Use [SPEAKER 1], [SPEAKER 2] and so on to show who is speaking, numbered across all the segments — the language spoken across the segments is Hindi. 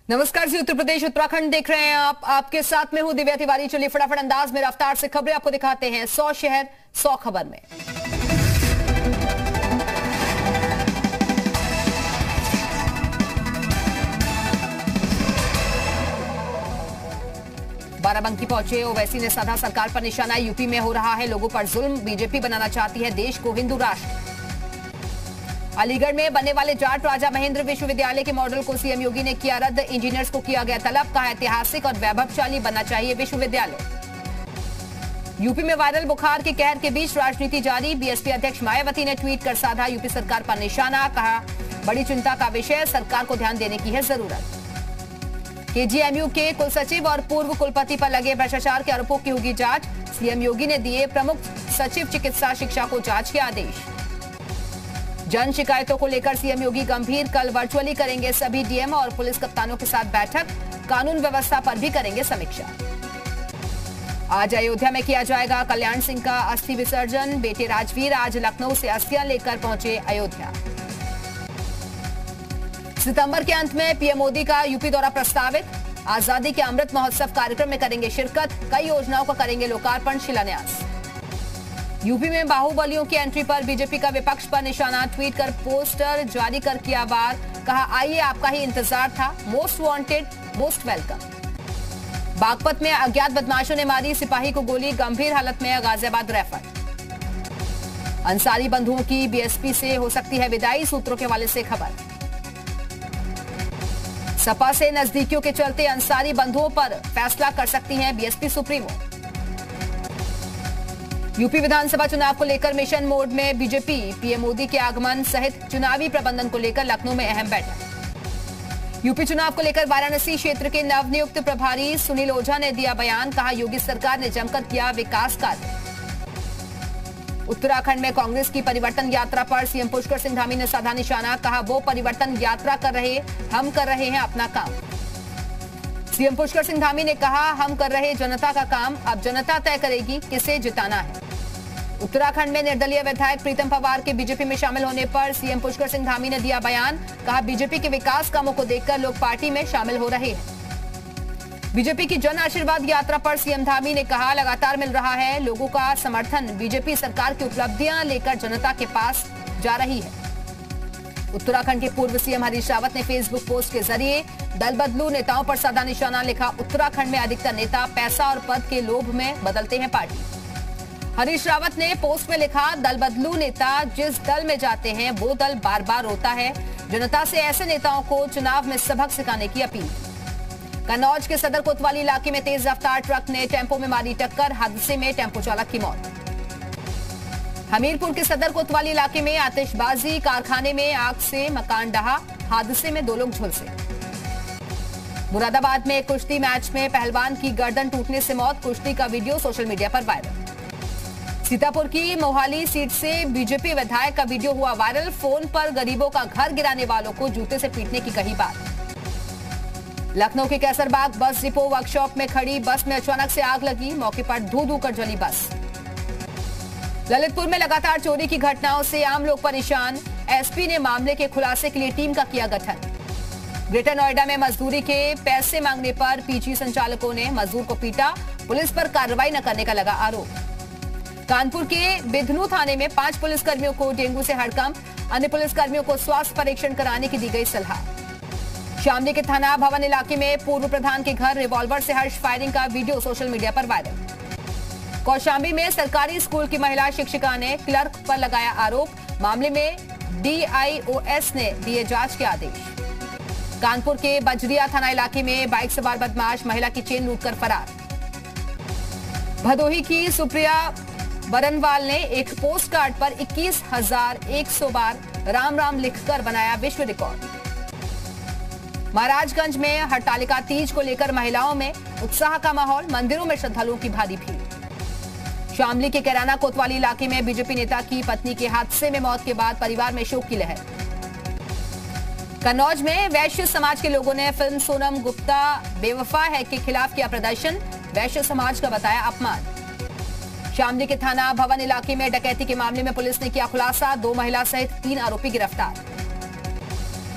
[SPEAKER 1] नमस्कार जी, उत्तर प्रदेश उत्तराखंड देख रहे हैं आप। आपके साथ में हूं दिव्या तिवारी। चलिए फटाफट अंदाज में रफ्तार से खबरें आपको दिखाते हैं। 100 शहर 100 खबर में। बाराबंकी पहुंचे ओवैसी ने साधा सरकार पर निशाना। यूपी में हो रहा है लोगों पर जुल्म। बीजेपी बनाना चाहती है देश को हिंदू राष्ट्र। अलीगढ़ में बनने वाले जाट राजा महेंद्र विश्वविद्यालय के मॉडल को सीएम योगी ने किया रद्द। इंजीनियर्स को किया गया तलब। कहा ऐतिहासिक और वैभवशाली बनना चाहिए विश्वविद्यालय। यूपी में वायरल बुखार के कहर के बीच राजनीति जारी। बीएसपी अध्यक्ष मायावती ने ट्वीट कर साधा यूपी सरकार पर निशाना। कहा बड़ी चिंता का विषय, सरकार को ध्यान देने की है जरूरत। केजीएमयू के कुलसचिव और पूर्व कुलपति पर लगे भ्रष्टाचार के आरोपों की होगी जांच। सीएम योगी ने दिए प्रमुख सचिव चिकित्सा शिक्षा को जांच के आदेश। जन शिकायतों को लेकर सीएम योगी गंभीर। कल वर्चुअली करेंगे सभी डीएम और पुलिस कप्तानों के साथ बैठक। कानून व्यवस्था पर भी करेंगे समीक्षा। आज अयोध्या में किया जाएगा कल्याण सिंह का अस्थि विसर्जन। बेटे राजवीर आज लखनऊ से अस्थियां लेकर पहुंचे अयोध्या। सितंबर के अंत में पीएम मोदी का यूपी दौरा प्रस्तावित। आजादी के अमृत महोत्सव कार्यक्रम में करेंगे शिरकत। कई योजनाओं का करेंगे लोकार्पण शिलान्यास। यूपी में बाहुबलियों की एंट्री पर बीजेपी का विपक्ष पर निशाना। ट्वीट कर पोस्टर जारी कर किया वार। कहा आइए आपका ही इंतजार था, most wanted most welcome. Baghpat में अज्ञात बदमाशों ने मारी सिपाही को गोली। गंभीर हालत में गाजियाबाद रेफर। अंसारी बंधुओं की बीएसपी से हो सकती है विदाई। सूत्रों के हवाले से खबर। सपा से नजदीकियों के चलते अंसारी बंधुओं पर फैसला कर सकती हैं बीएसपी सुप्रीमो। यूपी विधानसभा चुनाव को लेकर मिशन मोड में बीजेपी। पीएम मोदी के आगमन सहित चुनावी प्रबंधन को लेकर लखनऊ में अहम बैठक। यूपी चुनाव को लेकर वाराणसी क्षेत्र के नवनियुक्त प्रभारी सुनील ओझा ने दिया बयान। कहा योगी सरकार ने जमकर किया विकास कार्य। उत्तराखंड में कांग्रेस की परिवर्तन यात्रा पर सीएम पुष्कर सिंह धामी ने साधा निशाना। कहा वो परिवर्तन यात्रा कर रहे, हम कर रहे हैं अपना काम। सीएम पुष्कर सिंह धामी ने कहा हम कर रहे जनता का काम, अब जनता तय करेगी किसे जिताना है। उत्तराखंड में निर्दलीय विधायक प्रीतम पवार के बीजेपी में शामिल होने पर सीएम पुष्कर सिंह धामी ने दिया बयान। कहा बीजेपी के विकास कामों को देखकर लोग पार्टी में शामिल हो रहे हैं। बीजेपी की जन आशीर्वाद यात्रा पर सीएम धामी ने कहा लगातार मिल रहा है लोगों का समर्थन। बीजेपी सरकार की उपलब्धियां लेकर जनता के पास जा रही है। उत्तराखंड के पूर्व सीएम हरीश रावत ने फेसबुक पोस्ट के जरिए दल बदलू नेताओं पर साधा निशाना। लिखा उत्तराखंड में अधिकतर नेता पैसा और पद के लोभ में बदलते हैं पार्टी। हरीश रावत ने पोस्ट में लिखा दल बदलू नेता जिस दल में जाते हैं वो दल बार बार रोता है। जनता से ऐसे नेताओं को चुनाव में सबक सिखाने की अपील। कन्नौज के सदर कोतवाली इलाके में तेज रफ्तार ट्रक ने टेंपो में मारी टक्कर। हादसे में टेंपो चालक की मौत। हमीरपुर के सदर कोतवाली इलाके में आतिशबाजी कारखाने में आग से मकान ढहा। हादसे में 2 लोग झुलसे। मुरादाबाद में कुश्ती मैच में पहलवान की गर्दन टूटने से मौत। कुश्ती का वीडियो सोशल मीडिया पर वायरल। सीतापुर की मोहाली सीट से बीजेपी विधायक का वीडियो हुआ वायरल। फोन पर गरीबों का घर गिराने वालों को जूते से पीटने की कही बात। लखनऊ के कैसरबाग बस डिपो वर्कशॉप में खड़ी बस में अचानक से आग लगी। मौके पर धू कर जली बस। ललितपुर में लगातार चोरी की घटनाओं से आम लोग परेशान। एसपी ने मामले के खुलासे के लिए टीम का किया गठन। ग्रेटर नोएडा में मजदूरी के पैसे मांगने पर पीजी संचालकों ने मजदूर को पीटा। पुलिस पर कार्रवाई न करने का लगा आरोप। कानपुर के बिधनू थाने में 5 पुलिसकर्मियों को डेंगू से हड़कंप। अन्य पुलिसकर्मियों को स्वास्थ्य परीक्षण कराने की दी गई सलाह। शामली के थाना भवन इलाके में पूर्व प्रधान के घर रिवॉल्वर से हर्ष फायरिंग का वीडियो सोशल मीडिया पर वायरल। कौशाम्बी में सरकारी स्कूल की महिला शिक्षिका ने क्लर्क पर लगाया आरोप। मामले में डीआईओएस ने दिए जांच के आदेश। कानपुर के बजरिया थाना इलाके में बाइक सवार बदमाश महिला की चेन लूटकर फरार। भदोही की सुप्रिया बरनवाल ने एक पोस्ट कार्ड पर 21,100 बार राम राम लिखकर बनाया विश्व रिकॉर्ड। महाराजगंज में हरतालिका तीज को लेकर महिलाओं में उत्साह का माहौल। मंदिरों में श्रद्धालुओं की भारी भीड़। शामली के कैराना कोतवाली इलाके में बीजेपी नेता की पत्नी के हादसे में मौत के बाद परिवार में शोक की लहर। कन्नौज में वैश्य समाज के लोगों ने फिल्म सोनम गुप्ता बेवफा है के खिलाफ किया प्रदर्शन। वैश्य समाज का बताया अपमान। शामली के थाना भवन इलाके में डकैती के मामले में पुलिस ने किया खुलासा। 2 महिला सहित 3 आरोपी गिरफ्तार।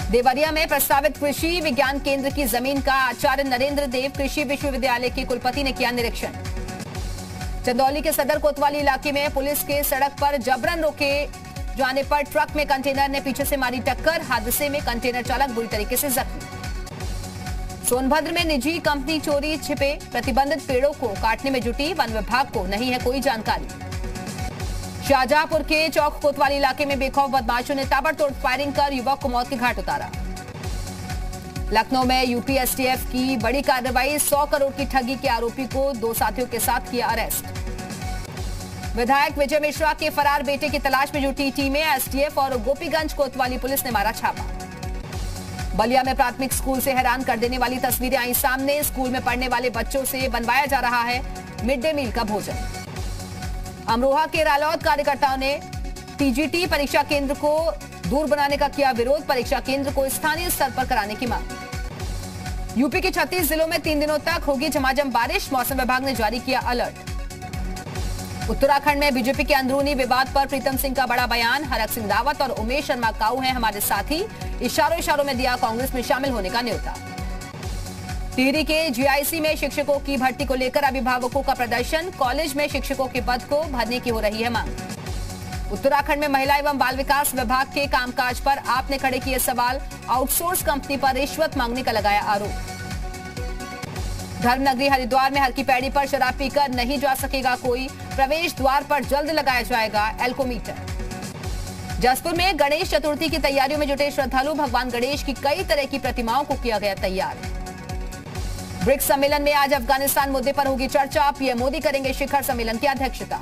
[SPEAKER 1] देवरिया में प्रस्तावित कृषि विज्ञान केंद्र की जमीन का आचार्य नरेंद्र देव कृषि विश्वविद्यालय के कुलपति ने किया निरीक्षण। चंदौली के सदर कोतवाली इलाके में पुलिस के सड़क पर जबरन रोके जाने पर ट्रक में कंटेनर ने पीछे से मारी टक्कर। हादसे में कंटेनर चालक बुरी तरीके से जख्मी। सोनभद्र में निजी कंपनी चोरी छिपे प्रतिबंधित पेड़ों को काटने में जुटी, वन विभाग को नहीं है कोई जानकारी। शाहजहांपुर के चौक कोतवाली इलाके में बेखौफ बदमाशों ने ताबड़तोड़ फायरिंग कर युवक को मौत के घाट उतारा। लखनऊ में यूपी एसटीएफ की बड़ी कार्रवाई, 100 करोड़ की ठगी के आरोपी को 2 साथियों के साथ किया अरेस्ट। विधायक विजय मिश्रा के फरार बेटे की तलाश में जुटी टीमें, एसटीएफ और गोपीगंज कोतवाली पुलिस ने मारा छापा। बलिया में प्राथमिक स्कूल से हैरान कर देने वाली तस्वीरें आई सामने। स्कूल में पढ़ने वाले बच्चों से बनवाया जा रहा है मिड डे मील का भोजन। अमरोहा के रालौद कार्यकर्ताओं ने टीजीटी परीक्षा केंद्र को दूर बनाने का किया विरोध, परीक्षा केंद्र को स्थानीय स्तर पर कराने की मांग। यूपी के 36 जिलों में 3 दिनों तक होगी झमाझम बारिश, मौसम विभाग ने जारी किया अलर्ट। उत्तराखंड में बीजेपी के अंदरूनी विवाद पर प्रीतम सिंह का बड़ा बयान, हरक सिंह रावत और उमेश शर्मा काऊ हैं हमारे साथी, इशारों में दिया कांग्रेस में शामिल होने का न्योता। टिहरी के जीआईसी में शिक्षकों की भर्ती को लेकर अभिभावकों का प्रदर्शन, कॉलेज में शिक्षकों के पद को भरने की हो रही है मांग। उत्तराखंड में महिला एवं बाल विकास विभाग के कामकाज पर आपने खड़े किए सवाल, आउटसोर्स कंपनी पर रिश्वत मांगने का लगाया आरोप। धर्मनगरी हरिद्वार में हर की पैड़ी पर शराब पीकर नहीं जा सकेगा कोई, प्रवेश द्वार पर जल्द लगाया जाएगा एल्कोमीटर। जसपुर में गणेश चतुर्थी की तैयारियों में जुटे श्रद्धालु, भगवान गणेश की कई तरह की प्रतिमाओं को किया गया तैयार। ब्रिक्स सम्मेलन में आज अफगानिस्तान मुद्दे पर होगी चर्चा, पीएम मोदी करेंगे शिखर सम्मेलन की अध्यक्षता।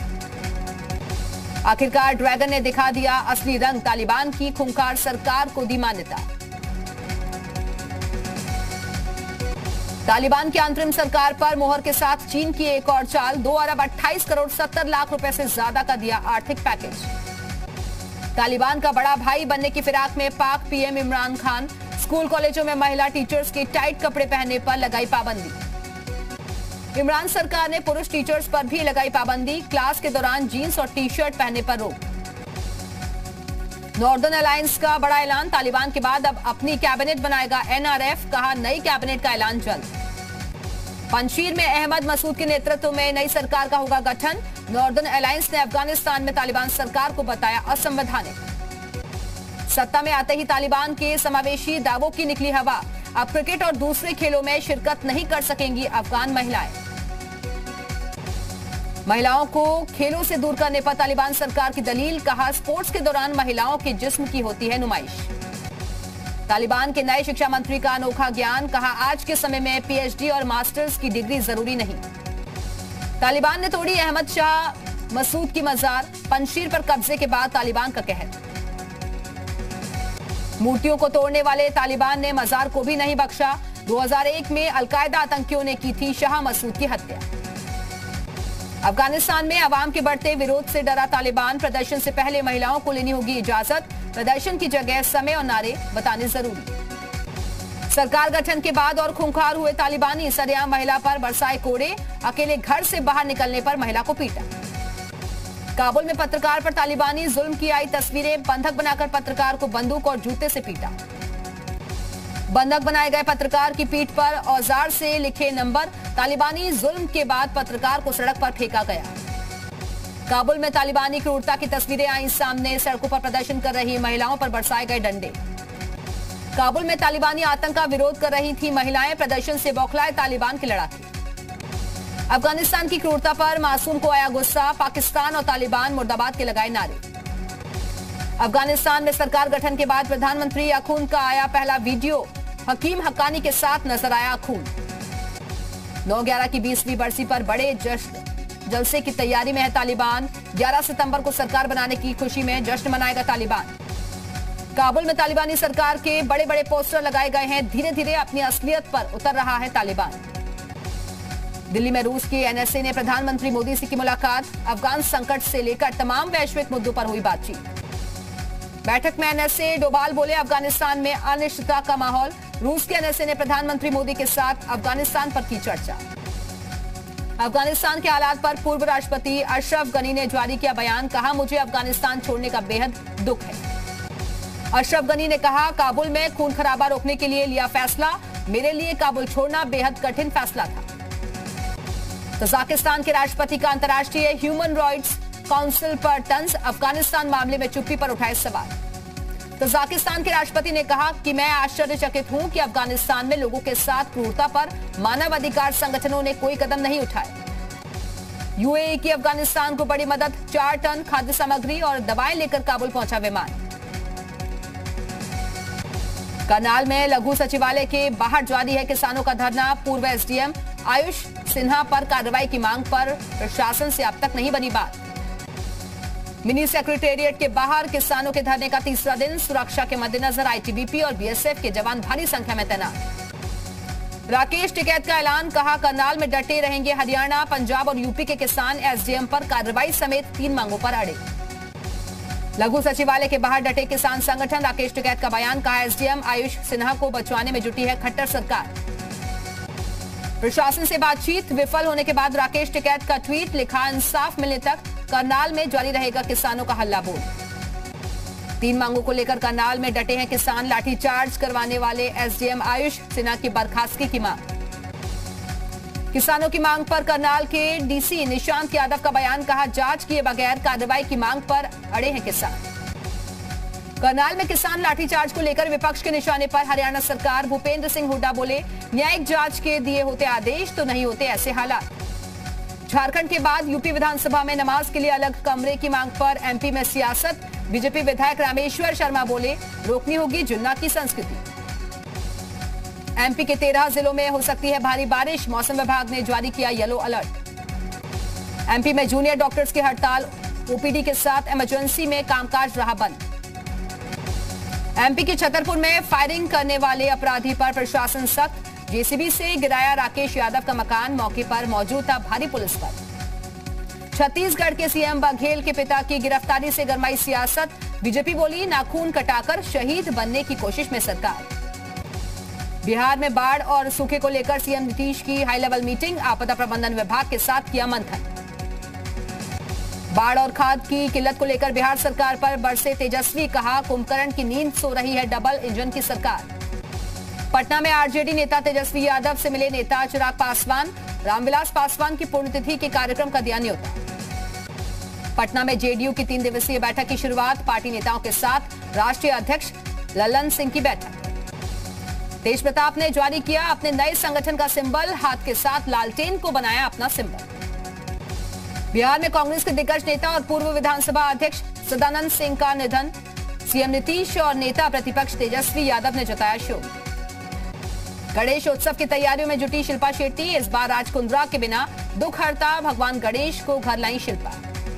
[SPEAKER 1] आखिरकार ड्रैगन ने दिखा दिया असली रंग, तालिबान की खूंखार सरकार को दी मान्यता। तालिबान की अंतरिम सरकार पर मोहर के साथ चीन की एक और चाल, 2 अरब 28 करोड़ 70 लाख रुपए से ज्यादा का दिया आर्थिक पैकेज। तालिबान का बड़ा भाई बनने की फिराक में पाक पीएम इमरान खान, स्कूल कॉलेजों में महिला टीचर्स के टाइट कपड़े पहनने पर लगाई पाबंदी। इमरान सरकार ने पुरुष टीचर्स पर भी लगाई पाबंदी, क्लास के दौरान जीन्स और टी शर्ट पहनने पर रोक। नॉर्दर्न अलायंस का बड़ा ऐलान, तालिबान के बाद अब अपनी कैबिनेट बनाएगा एनआरएफ, कहा नई कैबिनेट का ऐलान जल्द। पंजशीर में अहमद मसूद के नेतृत्व में नई सरकार का होगा गठन, नॉर्दर्न अलायंस ने अफगानिस्तान में तालिबान सरकार को बताया असंवैधानिक। सत्ता में आते ही तालिबान के समावेशी दावों की निकली हवा, अब क्रिकेट और दूसरे खेलों में शिरकत नहीं कर सकेंगी अफगान महिलाएं। महिलाओं को खेलों से दूर करने पर तालिबान सरकार की दलील, कहा स्पोर्ट्स के दौरान महिलाओं के जिस्म की होती है नुमाइश। तालिबान के नए शिक्षा मंत्री का अनोखा ज्ञान, कहा आज के समय में पीएचडी और मास्टर्स की डिग्री जरूरी नहीं। तालिबान ने तोड़ी अहमद शाह मसूद की मजार, पंजशीर पर कब्जे के बाद तालिबान का कहर। मूर्तियों को तोड़ने वाले तालिबान ने मजार को भी नहीं बख्शा, 2001 में अलकायदा आतंकियों ने की थी शाह मसूद की हत्या। अफगानिस्तान में अवाम के बढ़ते विरोध से डरा तालिबान, प्रदर्शन से पहले महिलाओं को लेनी होगी इजाजत, प्रदर्शन की जगह समय और नारे बताने जरूरी। सरकार गठन के बाद और खूंखार हुए तालिबानी, सरेआम महिला पर बरसाए कोड़े, अकेले घर से बाहर निकलने पर महिला को पीटा। काबुल में पत्रकार पर तालिबानी जुल्म की आई तस्वीरें, बंधक बनाकर पत्रकार को बंदूक और जूते से पीटा। बंधक बनाए गए पत्रकार की पीठ पर औजार से लिखे नंबर, तालिबानी जुल्म के बाद पत्रकार को सड़क पर फेंका गया। काबुल में तालिबानी क्रूरता की तस्वीरें आई सामने, सड़कों पर प्रदर्शन कर रही महिलाओं पर बरसाए गए डंडे। काबुल में तालिबानी आतंक का विरोध कर रही थी महिलाएं, प्रदर्शन से बौखलाए तालिबान के लड़ाके। अफगानिस्तान की क्रूरता पर मासूम को आया गुस्सा, पाकिस्तान और तालिबान मुर्दाबाद के लगाए नारे। अफगानिस्तान में सरकार गठन के बाद प्रधानमंत्री अखून का आया पहला वीडियो, हकीम हक्कानी के साथ नजर आया अखून। 9/11 की 20वीं बरसी पर बड़े जलसे की तैयारी में है तालिबान, 11 सितंबर को सरकार बनाने की खुशी में जश्न मनाएगा तालिबान। काबुल में तालिबानी सरकार के बड़े बड़े पोस्टर लगाए गए हैं, धीरे धीरे अपनी असलियत पर उतर रहा है तालिबान। दिल्ली में रूस की एनएसए ने प्रधानमंत्री मोदी से की मुलाकात, अफगान संकट से लेकर तमाम वैश्विक मुद्दों पर हुई बातचीत। बैठक में एनएसए डोभाल बोले, अफगानिस्तान में अनिश्चितता का माहौल, रूस के एनएसए ने प्रधानमंत्री मोदी के साथ अफगानिस्तान पर की चर्चा। अफगानिस्तान के हालात पर पूर्व राष्ट्रपति अशरफ गनी ने जारी किया बयान, कहा मुझे अफगानिस्तान छोड़ने का बेहद दुख है। अशरफ गनी ने कहा, काबुल में खून खराबा रोकने के लिए लिया फैसला, मेरे लिए काबुल छोड़ना बेहद कठिन फैसला था। तजाकिस्तान के राष्ट्रपति का अंतर्राष्ट्रीय ह्यूमन राइट्स काउंसिल पर तंज, अफगानिस्तान मामले में चुप्पी पर उठाए सवाल। तजाकिस्तान के राष्ट्रपति ने कहा कि मैं आश्चर्यचकित हूं कि अफगानिस्तान में लोगों के साथ क्रूरता पर मानवाधिकार संगठनों ने कोई कदम नहीं उठाए। यूएई की अफगानिस्तान को बड़ी मदद, 4 टन खाद्य सामग्री और दवाएं लेकर काबुल पहुंचा विमान। करनाल में लघु सचिवालय के बाहर जारी है किसानों का धरना, पूर्व एसडीएम आयुष सिन्हा पर कार्रवाई की मांग पर प्रशासन से अब तक नहीं बनी बात। मिनी सेक्रेटेरिएट के बाहर किसानों के धरने का तीसरा दिन, सुरक्षा के मद्देनजर आईटीबीपी और बीएसएफ के जवान भारी संख्या में तैनात। राकेश टिकैत का ऐलान, कहा करनाल में डटे रहेंगे हरियाणा, पंजाब और यूपी के किसान, एसडीएम पर कार्रवाई समेत 3 मांगों पर अड़े। लघु सचिवालय के बाहर डटे किसान संगठन, राकेश टिकैत का बयान, कहा एसडीएम आयुष सिन्हा को बचवाने में जुटी है खट्टर सरकार। प्रशासन से बातचीत विफल होने के बाद राकेश टिकैत का ट्वीट, लिखा इंसाफ मिलने तक करनाल में जारी रहेगा किसानों का हल्ला बोल। 3 मांगों को लेकर करनाल में डटे हैं किसान, लाठीचार्ज करवाने वाले एसडीएम आयुष सिन्हा की बर्खास्तगी की मांग। किसानों की मांग पर करनाल के डीसी निशांत यादव का बयान, कहा जांच किए बगैर कार्रवाई की मांग पर अड़े हैं किसान। करनाल में किसान लाठीचार्ज को लेकर विपक्ष के निशाने पर हरियाणा सरकार, भूपेंद्र सिंह हुड्डा बोले, न्यायिक जांच के दिए होते आदेश तो नहीं होते ऐसे हालात। झारखंड के बाद यूपी विधानसभा में नमाज के लिए अलग कमरे की मांग पर एमपी में सियासत, बीजेपी विधायक रामेश्वर शर्मा बोले, रोकनी होगी जुन्ना की संस्कृति। एमपी के 13 जिलों में हो सकती है भारी बारिश, मौसम विभाग ने जारी किया येलो अलर्ट। एमपी में जूनियर डॉक्टर्स की हड़ताल, ओपीडी के साथ इमरजेंसी में कामकाज रहा बंद। एमपी के छतरपुर में फायरिंग करने वाले अपराधी पर प्रशासन सख्त, जेसीबी से गिराया राकेश यादव का मकान, मौके पर मौजूद था भारी पुलिस बल। छत्तीसगढ़ के सीएम बघेल के पिता की गिरफ्तारी से गरमाई सियासत, बीजेपी बोली नाखून कटाकर शहीद बनने की कोशिश में सरकार। बिहार में बाढ़ और सूखे को लेकर सीएम नीतीश की हाई लेवल मीटिंग, आपदा प्रबंधन विभाग के साथ किया मंथन। बाढ़ और खाद की किल्लत को लेकर बिहार सरकार पर बरसे तेजस्वी, कहा कुंभकर्ण की नींद सो रही है डबल इंजन की सरकार। पटना में आरजेडी नेता तेजस्वी यादव से मिले नेता चिराग पासवान, रामविलास पासवान की पुण्यतिथि के कार्यक्रम का दिया न्योता। पटना में जेडीयू की 3 दिवसीय बैठक की शुरुआत, पार्टी नेताओं के साथ राष्ट्रीय अध्यक्ष ललन सिंह की बैठक। तेज प्रताप ने जारी किया अपने नए संगठन का सिंबल, हाथ के साथ लालटेन को बनाया अपना सिंबल। बिहार में कांग्रेस के दिग्गज नेता और पूर्व विधानसभा अध्यक्ष सदानंद सिंह का निधन, सीएम नीतीश और नेता प्रतिपक्ष तेजस्वी यादव ने जताया शोक। गणेश उत्सव की तैयारियों में जुटी शिल्पा शेट्टी, इस बार आज कुंद्रा के बिना दुख हरता भगवान गणेश को घर लाई शिल्पा।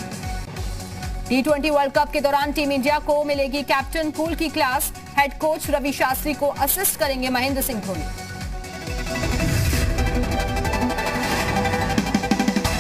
[SPEAKER 1] T20 वर्ल्ड कप के दौरान टीम इंडिया को मिलेगी कैप्टन कूल की class, head coach Ravi Shastri को असिस्ट करेंगे महेंद्र सिंह धोनी।